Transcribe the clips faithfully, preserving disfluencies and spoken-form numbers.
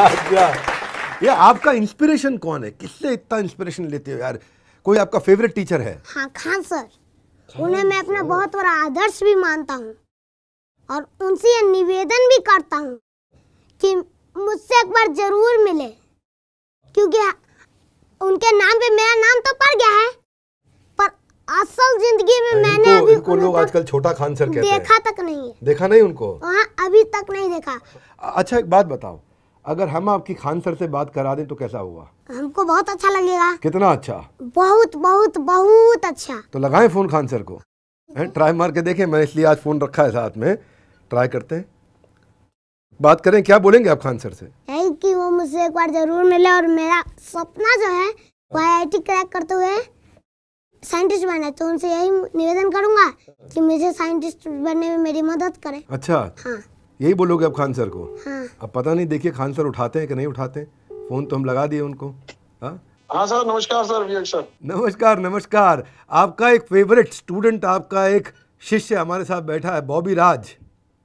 अच्छा, ये आपका इंस्पिरेशन कौन है? किससे इतना इंस्पिरेशन लेते हो यार? कोई आपका फेवरेट टीचर है? हाँ, खान सर। उन्हें मैं अपना बहुत बड़ा आदर्श भी मानता हूँ और उनसे ये निवेदन भी करता हूँ कि मुझसे एक बार जरूर मिले, क्योंकि उनके नाम पे मेरा नाम तो पड़ गया है, पर असल जिंदगी में मैंने इनको, अभी इनको लोग आजकल छोटा खान सर कहते हैं। देखा तक नहीं है। देखा नहीं उनको? हाँ, अभी तक नहीं देखा। अच्छा, एक बात बताओ, अगर हम आपकी खान सर से बात करा दें तो कैसा होगा? हमको बहुत अच्छा लगेगा। कितना अच्छा? बहुत बहुत बहुत अच्छा। तो लगाएं फोन खान सर को, हैं? ट्राई मार के देखें, मैंने इसलिए आज फोन रखा है साथ में, ट्राई करते हैं, बात करें। क्या बोलेंगे आप खान सर से? है कि वो मुझसे एक बार जरूर मिले और मेरा सपना जो है वो आई आई टी क्रैक करते हुए साइंटिस्ट बनना है, तो उनसे यही निवेदन करूंगा कि मुझे साइंटिस्ट बनने में मेरी मदद करें। अच्छा, हाँ, यही बोलोगे आप खान सर को? हाँ। अब पता नहीं, देखिए खान सर उठाते हैं कि नहीं उठाते हैं फोन, तो हम लगा दिए उनको। हाँ हाँ सर, नमस्कार सर, विवेक सर। नमस्कार नमस्कार। आपका एक फेवरेट स्टूडेंट, आपका एक शिष्य हमारे साथ बैठा है, बॉबी राज।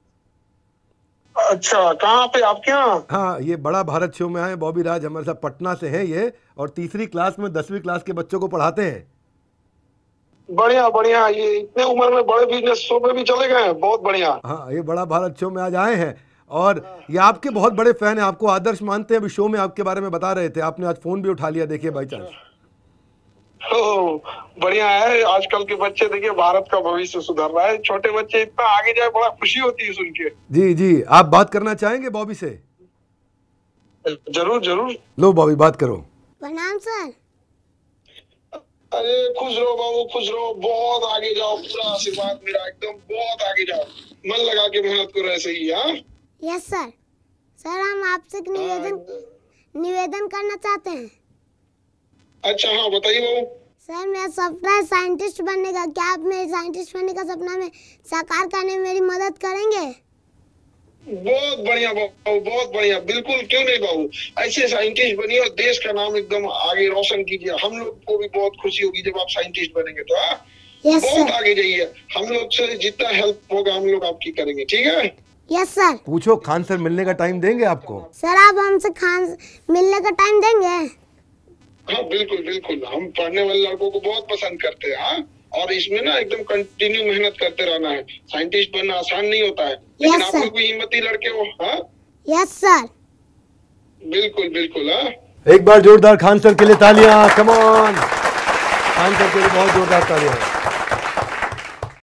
अच्छा, कहाँ पे? आपके यहाँ? हाँ, ये बड़ा भारत शो में आए बॉबी राज, हमारे साथ पटना से हैं ये, और तीसरी क्लास में दसवीं क्लास के बच्चों को पढ़ाते हैं। बढ़िया बढ़िया, ये इतने उम्र में बड़े बिजनेस शो में भी चले गए हैं, बहुत बढ़िया। हाँ, ये बड़ा भारत शो में आज आए हैं और ये आपके बहुत बड़े फैन हैं, आपको आदर्श मानते हैं। अभी शो में आपके बारे में बता रहे थे, आपने आज फोन भी उठा लिया, देखिए बाई चांस। ओ, बढ़िया है। आजकल के बच्चे देखिए, भारत का भविष्य सुधर रहा है। छोटे बच्चे इतना आगे जाए, बड़ा खुशी होती है सुन के। जी जी, आप बात करना चाहेंगे बॉबी से? जरूर जरूर। लो बॉबी, बात करो। प्रणाम सर। अरे खुश रहो बाबू, खुश रहो, बहुत आगे जाओ, पूरा आशीर्वाद मेरा, एकदम बहुत आगे जाओ, मन लगा के मेहनत करो ऐसे ही। हाँ यस सर। सर, हम आपसे एक निवेदन निवेदन करना चाहते हैं। अच्छा, हाँ बताइए बाबू। सर, मेरा सपना है साइंटिस्ट बनने का। क्या आप मेरे साइंटिस्ट बनने का सपना में साकार करने में मेरी मदद करेंगे? बहुत बढ़िया बाबू, बहुत बढ़िया, बिल्कुल, क्यों नहीं बाबू। ऐसे साइंटिस्ट बनिए और देश का नाम एकदम आगे रोशन कीजिए। हम लोग को भी बहुत खुशी होगी जब आप साइंटिस्ट बनेंगे तो। हाँ, यस बहुत सर। आगे जाइए, हम लोग से जितना हेल्प होगा हम लोग आपकी करेंगे, ठीक है? Yes sir. पूछो, खान सर मिलने का टाइम देंगे आपको? सर, आप हमसे खान मिलने का टाइम देंगे? हाँ बिल्कुल बिल्कुल, हम पढ़ने वाले लड़कों को बहुत पसंद करते हैं। हाँ, और इसमें ना एकदम कंटिन्यू मेहनत करते रहना है। साइंटिस्ट बनना आसान नहीं होता है, लेकिन आप लोग भी हिम्मती लड़के हो। हाँ यस सर। बिल्कुल बिल्कुल। हाँ, एक बार जोरदार खान सर के लिए तालियां, कम ऑन। खान सर के लिए बहुत जोरदार तालियां।